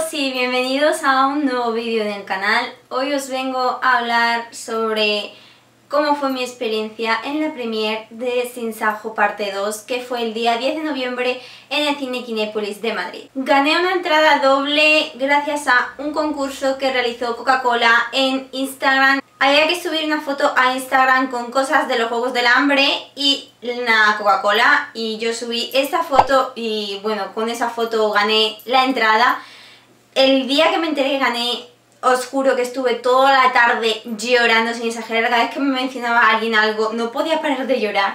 chicos y bienvenidos a un nuevo vídeo del canal. Hoy os vengo a hablar sobre cómo fue mi experiencia en la premiere de Sin Sajo parte 2, que fue el día 10 de noviembre en el Cine Kinépolis de Madrid. Gané una entrada doble gracias a un concurso que realizó Coca-Cola en Instagram. Había que subir una foto a Instagram con cosas de los Juegos del Hambre y una Coca-Cola, y yo subí esta foto y bueno, con esa foto gané la entrada. El día que me enteré que gané, os juro que estuve toda la tarde llorando sin exagerar. Cada vez que me mencionaba a alguien algo no podía parar de llorar.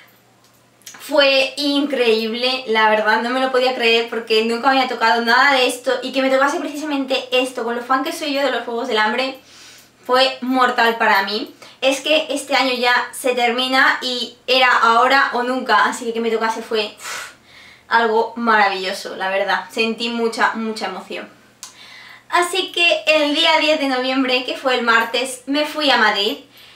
Fue increíble, la verdad, no me lo podía creer porque nunca me había tocado nada de esto, y que me tocase precisamente esto, con lo fan que soy yo de los Juegos del Hambre, fue mortal para mí. Es que este año ya se termina y era ahora o nunca, así que me tocase fue algo maravilloso, la verdad. Sentí mucha emoción. Así que el día 10 de noviembre, que fue el martes, me fui a Madrid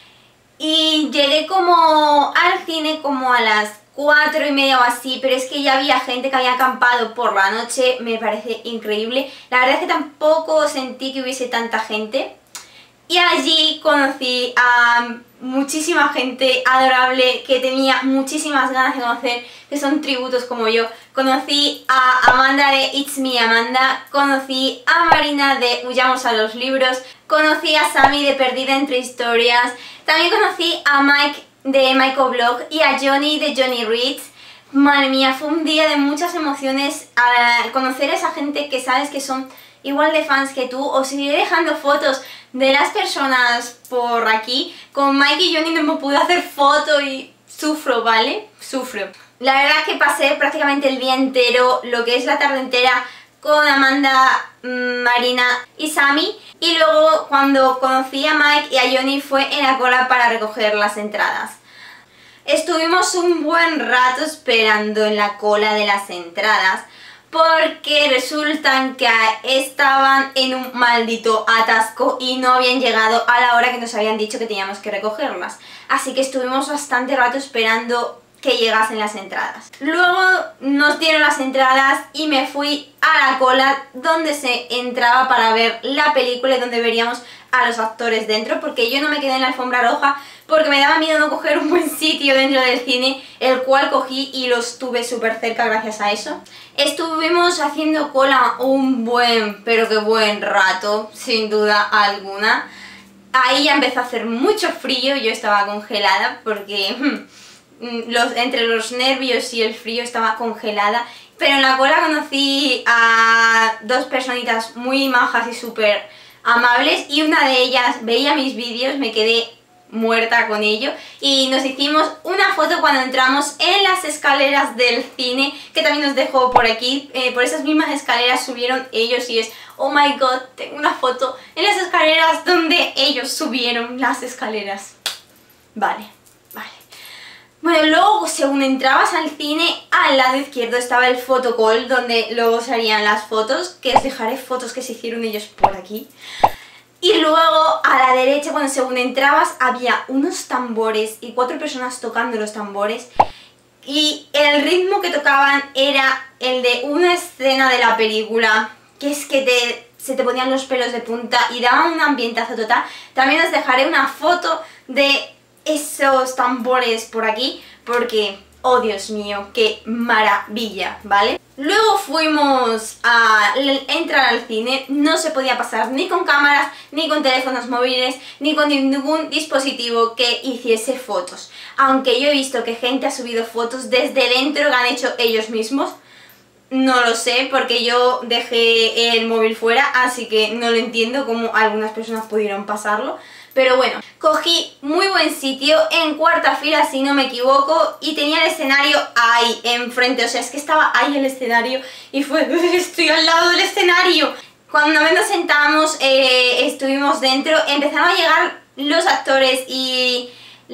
y llegué como al cine como a las 4:30 o así, pero es que ya había gente que había acampado por la noche. Me parece increíble. La verdad es que tampoco sentí que hubiese tanta gente. Y allí conocí a muchísima gente adorable que tenía muchísimas ganas de conocer, que son tributos como yo. Conocí a Amanda de It's Me Amanda, conocí a Marina de Huyamos a los Libros, conocí a Sammy de Perdida entre Historias, también conocí a Mike de Michael Blog y a Johnny de Johnny Reads. Madre mía, fue un día de muchas emociones al conocer a esa gente que sabes que son igual de fans que tú. Os iré dejando fotos de las personas por aquí. Con Mike y Johnny no me pude hacer foto y sufro, ¿vale? Sufro. La verdad es que pasé prácticamente el día entero, lo que es la tarde entera, con Amanda, Marina y Sammy. Y luego cuando conocí a Mike y a Johnny fue en la cola para recoger las entradas. Estuvimos un buen rato esperando en la cola de las entradas, porque resultan que estaban en un maldito atasco y no habían llegado a la hora que nos habían dicho que teníamos que recogerlas. Así que estuvimos bastante rato esperando que llegasen las entradas. Luego nos dieron las entradas y me fui a la cola donde se entraba para ver la película y donde veríamos a los actores dentro, porque yo no me quedé en la alfombra roja porque me daba miedo no coger un buen sitio dentro del cine, el cual cogí y los tuve súper cerca gracias a eso. Estuvimos haciendo cola un buen, pero que buen rato, sin duda alguna. Ahí ya empezó a hacer mucho frío, yo estaba congelada porque entre los nervios y el frío estaba congelada. Pero en la cola conocí a dos personitas muy majas y súper amables, y una de ellas veía mis vídeos, me quedé muerta con ello, y nos hicimos una foto cuando entramos en las escaleras del cine, que también os dejo por aquí. Por esas mismas escaleras subieron ellos y es, oh my god, tengo una foto en las escaleras donde ellos subieron las escaleras. Vale. Bueno, luego según entrabas al cine, al lado izquierdo estaba el photocall, donde luego se harían las fotos, que os dejaré fotos que se hicieron ellos por aquí. Y luego a la derecha, cuando según entrabas, había unos tambores y 4 personas tocando los tambores. Y el ritmo que tocaban era el de una escena de la película, que es que se te ponían los pelos de punta y daban un ambientazo total. También os dejaré una foto de esos tambores por aquí, porque, oh Dios mío, qué maravilla, ¿vale? Luego fuimos a entrar al cine. No se podía pasar ni con cámaras, ni con teléfonos móviles, ni con ningún dispositivo que hiciese fotos. Aunque yo he visto que gente ha subido fotos desde dentro que han hecho ellos mismos. No lo sé, porque yo dejé el móvil fuera, así que no lo entiendo cómo algunas personas pudieron pasarlo. Pero bueno, cogí muy buen sitio, en cuarta fila si no me equivoco, y tenía el escenario ahí enfrente. O sea, es que estaba ahí el escenario y fue, estoy al lado del escenario. Cuando nos sentamos, estuvimos dentro, empezaron a llegar los actores y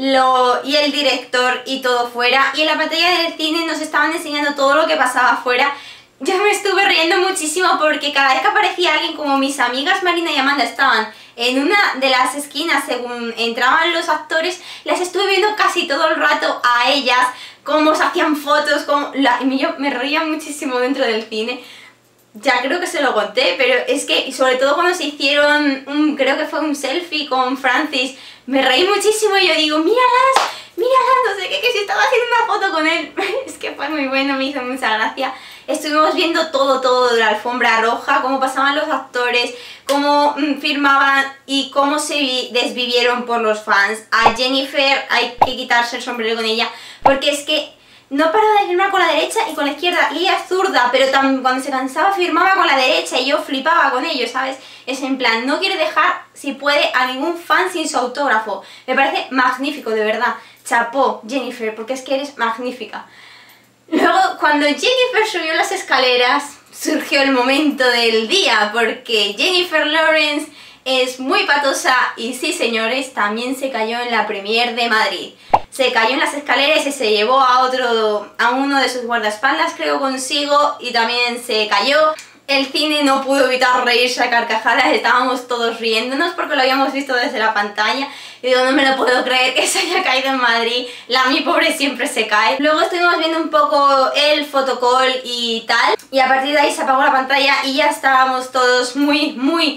el director y todo fuera, y en la pantalla del cine nos estaban enseñando todo lo que pasaba afuera. Yo me estuve riendo muchísimo porque cada vez que aparecía alguien, como mis amigas Marina y Amanda estaban en una de las esquinas según entraban los actores, las estuve viendo casi todo el rato a ellas, cómo se hacían fotos, y yo me reía muchísimo dentro del cine. ya creo que se lo conté, pero es que, y sobre todo cuando se hicieron, creo que fue un selfie con Francis, me reí muchísimo y yo digo, míralas, míralas, no sé qué, que si estaba haciendo una foto con él. Es que fue muy bueno, me hizo mucha gracia. Estuvimos viendo todo de la alfombra roja, cómo pasaban los actores, cómo firmaban y cómo se desvivieron por los fans. A Jennifer hay que quitarse el sombrero con ella, porque es que no paraba de firmar con la derecha y con la izquierda, y ella es zurda, pero cuando se cansaba firmaba con la derecha y yo flipaba con ello, ¿sabes? Es en plan, no quiere dejar, si puede, a ningún fan sin su autógrafo. Me parece magnífico, de verdad. Chapó, Jennifer, porque es que eres magnífica. Luego, cuando Jennifer subió las escaleras, surgió el momento del día, porque Jennifer Lawrence es muy patosa y sí, señores, también se cayó en la Premier de Madrid. Se cayó en las escaleras y se llevó a uno de sus guardaespaldas, creo, consigo, y también se cayó. El cine no pudo evitar reírse a carcajadas, estábamos todos riéndonos porque lo habíamos visto desde la pantalla. Y digo, no me lo puedo creer que se haya caído en Madrid, mi pobre siempre se cae. Luego estuvimos viendo un poco el fotocall y tal, y a partir de ahí se apagó la pantalla y ya estábamos todos muy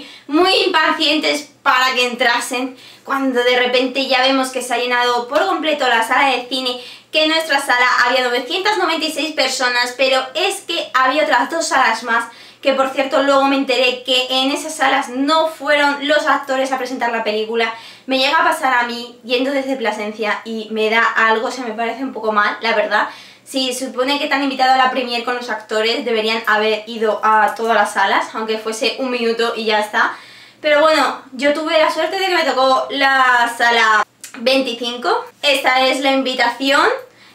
impacientes para que entrasen, cuando de repente ya vemos que se ha llenado por completo la sala de cine, que en nuestra sala había 996 personas, pero es que había otras 2 salas más, que por cierto luego me enteré que en esas salas no fueron los actores a presentar la película. Me llega a pasar a mí yendo desde Plasencia y me da algo, se me parece un poco mal, la verdad. Si se supone que te han invitado a la premier con los actores, deberían haber ido a todas las salas, aunque fuese un minuto y ya está. Pero bueno, yo tuve la suerte de que me tocó la sala 25. Esta es la invitación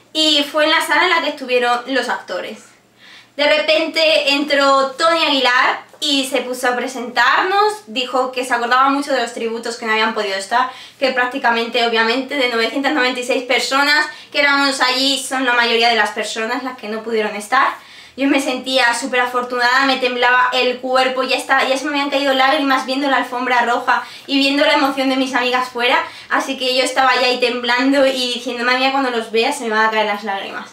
y fue en la sala en la que estuvieron los actores. De repente entró Tony Aguilar y se puso a presentarnos, dijo que se acordaba mucho de los tributos que no habían podido estar, que prácticamente, obviamente, de 996 personas que éramos allí, son la mayoría de las personas las que no pudieron estar. Yo me sentía súper afortunada, me temblaba el cuerpo, ya se me habían caído lágrimas viendo la alfombra roja y viendo la emoción de mis amigas fuera, así que yo estaba ya ahí temblando y diciendo, madre mía, cuando los vea se me van a caer las lágrimas.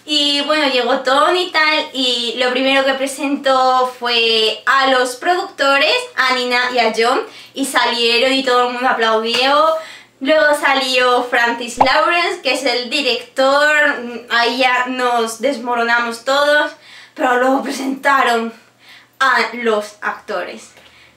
Y bueno, llegó Tony y tal, y lo primero que presentó fue a los productores, a Nina y a John, y salieron y todo el mundo aplaudió. Luego salió Francis Lawrence, que es el director, ahí ya nos desmoronamos todos, pero luego presentaron a los actores.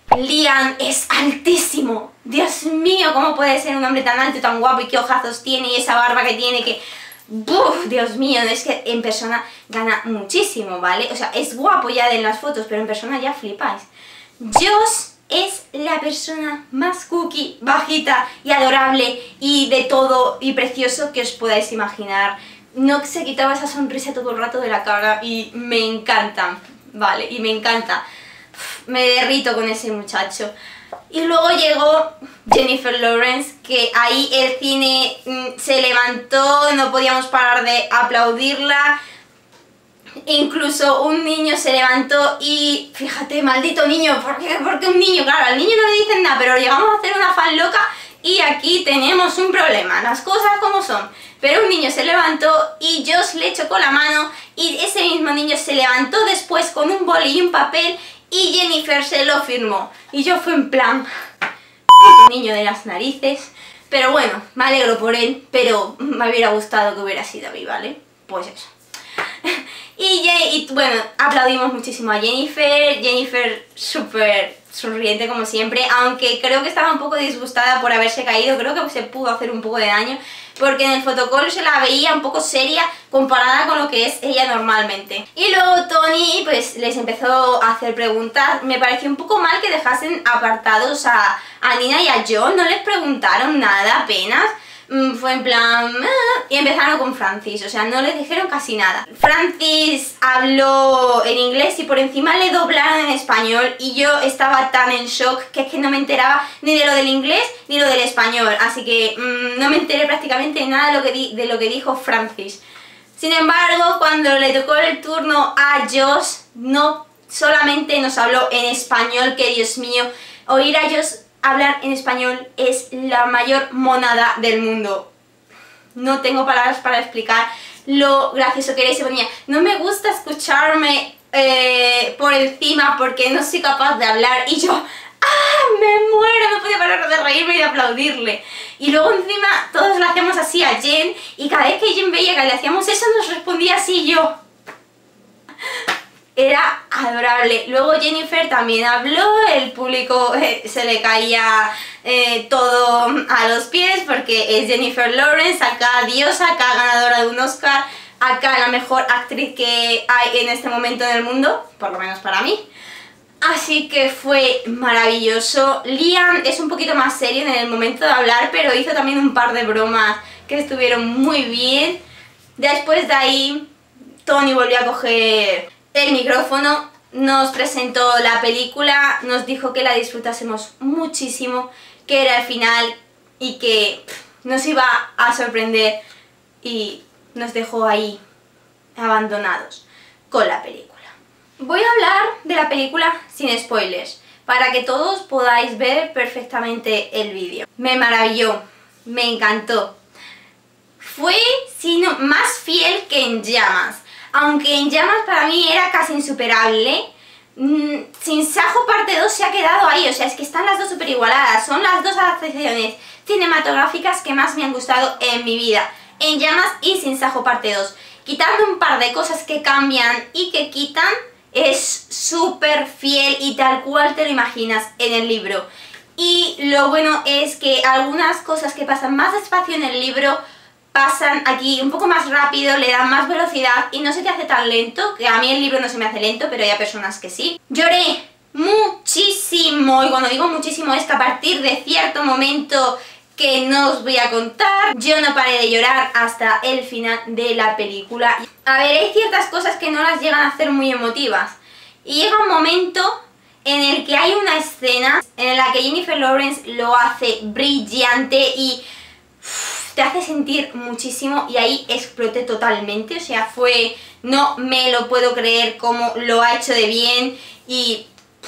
Liam es altísimo, Dios mío, ¿cómo puede ser un hombre tan alto, tan guapo, y qué ojazos tiene, y esa barba que tiene, que... ¡Buf! Dios mío, es que en persona gana muchísimo, ¿vale? O sea, es guapo ya en las fotos, pero en persona ya flipáis. Josh es la persona más cookie, bajita y adorable y de todo y precioso que os podáis imaginar. No se quitaba esa sonrisa todo el rato de la cara y me encanta, ¿vale? Y me encanta. Me derrito con ese muchacho. Y luego llegó Jennifer Lawrence, que ahí el cine se levantó, no podíamos parar de aplaudirla. Incluso un niño se levantó y, fíjate, maldito niño, ¿por qué un niño? Claro, al niño no le dicen nada, pero llegamos a hacer una fan loca y aquí tenemos un problema, las cosas como son. Pero un niño se levantó y Josh le chocó la mano y ese mismo niño se levantó después con un boli y un papel y Jennifer se lo firmó. Y yo fui en plan, niño de las narices. Pero bueno, me alegro por él, pero me hubiera gustado que hubiera sido a mí, ¿vale? Pues eso. Y bueno, aplaudimos muchísimo a Jennifer súper sonriente como siempre, aunque creo que estaba un poco disgustada por haberse caído, creo que se pudo hacer un poco de daño, porque en el fotocall se la veía un poco seria comparada con lo que es ella normalmente. Y luego Tony pues les empezó a hacer preguntas. Me pareció un poco mal que dejasen apartados a Nina y a John, no les preguntaron nada apenas. Fue en plan... y empezaron con Francis, o sea, no les dijeron casi nada. Francis habló en inglés y por encima le doblaron en español y yo estaba tan en shock que es que no me enteraba ni de lo del inglés ni lo del español, así que no me enteré prácticamente nada de lo que dijo Francis. Sin embargo, cuando le tocó el turno a Josh, no solamente nos habló en español, que Dios mío, oír a Josh hablar en español es la mayor monada del mundo. No tengo palabras para explicar lo gracioso que era y se ponía, no me gusta escucharme por encima porque no soy capaz de hablar y yo me muero, no podía parar de reírme y de aplaudirle. Y luego encima todos le hacíamos así a Jen y cada vez que Jen veía que le hacíamos eso nos respondía así y yo. Era adorable. Luego Jennifer también habló, el público se le caía todo a los pies porque es Jennifer Lawrence, acá diosa, acá ganadora de un Oscar, acá la mejor actriz que hay en este momento en el mundo, por lo menos para mí. Así que fue maravilloso. Liam es un poquito más serio en el momento de hablar, pero hizo también un par de bromas que estuvieron muy bien. Después de ahí, Tony volvió a coger el micrófono, nos presentó la película, nos dijo que la disfrutásemos muchísimo, que era el final y que nos iba a sorprender y nos dejó ahí abandonados con la película. Voy a hablar de la película sin spoilers, para que todos podáis ver perfectamente el vídeo. Me maravilló, me encantó. Fue, si no, más fiel que En Llamas. Aunque En Llamas para mí era casi insuperable, Sin Sajo parte 2 se ha quedado ahí, o sea, es que están las dos súper igualadas. Son las dos adaptaciones cinematográficas que más me han gustado en mi vida. En Llamas y Sin Sajo parte 2. Quitando un par de cosas que cambian y que quitan, es súper fiel y tal cual te lo imaginas en el libro. Y lo bueno es que algunas cosas que pasan más despacio en el libro pasan aquí un poco más rápido, le dan más velocidad y no se te hace tan lento, que a mí el libro no se me hace lento, pero hay personas que sí. Lloré muchísimo, y cuando digo muchísimo es que a partir de cierto momento que no os voy a contar, yo no paré de llorar hasta el final de la película. A ver, hay ciertas cosas que no las llegan a hacer muy emotivas, y llega un momento en el que hay una escena en la que Jennifer Lawrence lo hace brillante y te hace sentir muchísimo, y ahí exploté totalmente, o sea, fue, no me lo puedo creer cómo lo ha hecho de bien, y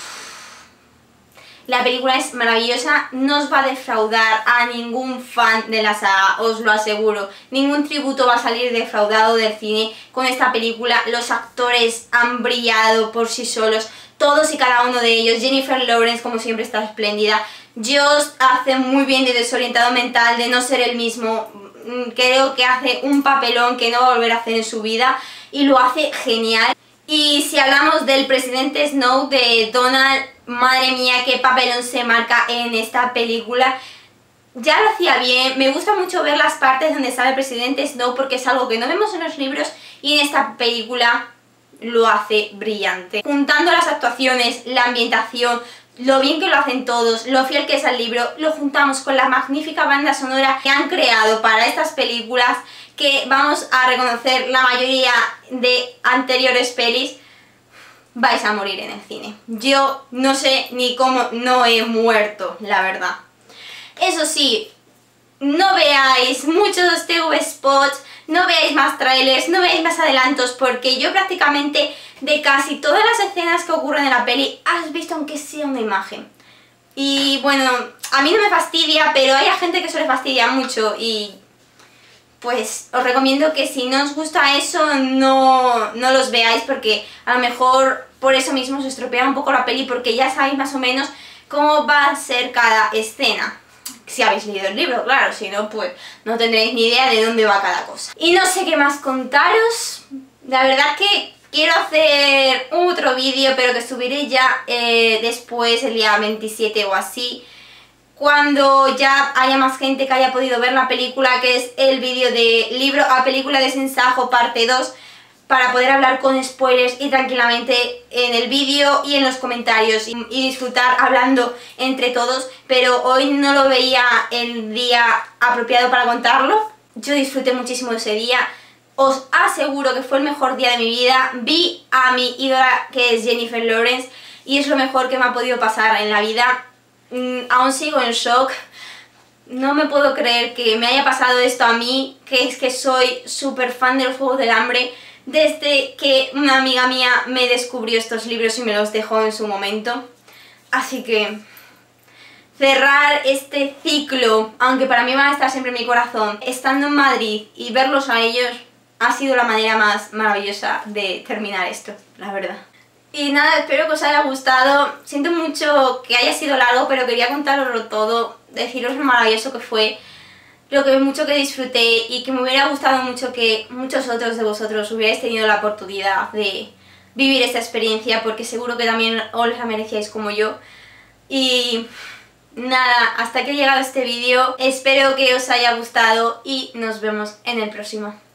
la película es maravillosa, no os va a defraudar a ningún fan de la saga, os lo aseguro. Ningún tributo va a salir defraudado del cine con esta película, los actores han brillado por sí solos, todos y cada uno de ellos. Jennifer Lawrence, como siempre, está espléndida. Joss hace muy bien de desorientado mental, de no ser el mismo. Creo que hace un papelón que no va a volver a hacer en su vida y lo hace genial. Y si hablamos del presidente Snow, de Donald, madre mía, qué papelón se marca en esta película. Ya lo hacía bien, me gusta mucho ver las partes donde sale el presidente Snow porque es algo que no vemos en los libros y en esta película lo hace brillante. Juntando las actuaciones, la ambientación, lo bien que lo hacen todos, lo fiel que es al libro, lo juntamos con la magnífica banda sonora que han creado para estas películas, que vamos a reconocer la mayoría de anteriores pelis, vais a morir en el cine. Yo no sé ni cómo no he muerto, la verdad. Eso sí, no veáis muchos TV spots, no veáis más trailers, no veáis más adelantos, porque yo prácticamente de casi todas las escenas que ocurren en la peli has visto aunque sea una imagen. Y bueno, a mí no me fastidia, pero hay gente que se le fastidia mucho y pues os recomiendo que si no os gusta eso no los veáis, porque a lo mejor por eso mismo se estropea un poco la peli, porque ya sabéis más o menos cómo va a ser cada escena. Si habéis leído el libro, claro, si no, pues no tendréis ni idea de dónde va cada cosa. Y no sé qué más contaros, la verdad que quiero hacer otro vídeo, pero que subiré ya después, el día 27 o así, cuando ya haya más gente que haya podido ver la película, que es el vídeo de libro a película de Sin Sajo parte 2, para poder hablar con spoilers y tranquilamente en el vídeo y en los comentarios y disfrutar hablando entre todos, pero hoy no lo veía el día apropiado para contarlo. Yo disfruté muchísimo ese día, os aseguro que fue el mejor día de mi vida, vi a mi ídola que es Jennifer Lawrence y es lo mejor que me ha podido pasar en la vida. Aún sigo en shock, no me puedo creer que me haya pasado esto a mí, que es que soy súper fan de los Juegos del Hambre, desde que una amiga mía me descubrió estos libros y me los dejó en su momento. Así que cerrar este ciclo, aunque para mí van a estar siempre en mi corazón, estando en Madrid y verlos a ellos, ha sido la manera más maravillosa de terminar esto, la verdad. Y nada, espero que os haya gustado. Siento mucho que haya sido largo, pero quería contaroslo todo, deciros lo maravilloso que fue, lo que mucho que disfruté y que me hubiera gustado mucho que muchos otros de vosotros hubierais tenido la oportunidad de vivir esta experiencia, porque seguro que también os la merecíais como yo. Y nada, hasta aquí ha llegado este vídeo. Espero que os haya gustado y nos vemos en el próximo.